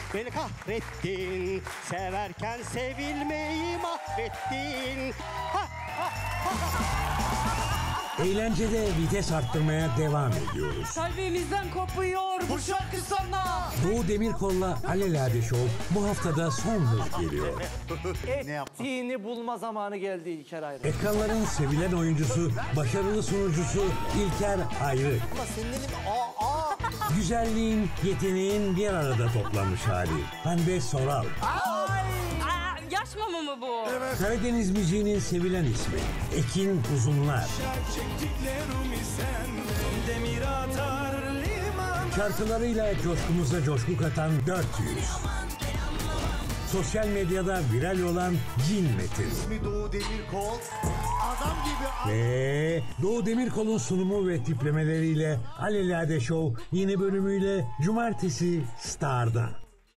beni kahrettin. Severken sevilmeyi mahvettin. Ha, ha, ha. Eğlencede vites arttırmaya devam ediyoruz. Kalbimizden kopuyor bu şarkı sana. Doğu Demirkol'la Alelade Show bu haftada son hız geliyor. Ettiğini bulma zamanı geldi İlker Ayrı. Ekranların sevilen oyuncusu, başarılı sunucusu İlker Ayrı. Ama senin elin Güzelliğin, yeteneğin bir arada toplanmış hali. Hande Soral. Yaş mama mı bu? Karadeniz müziğinin sevilen ismi Ekin Uzunlar. Şarkılarıyla coşkumuza coşku katan 400. Sosyal medyada viral olan Cin Metin. İsmi Doğu Demirkol. Adam gibi. Ve Doğu Demirkol'un sunumu ve tiplemeleriyle Alelade Show yeni bölümüyle Cumartesi Star'da.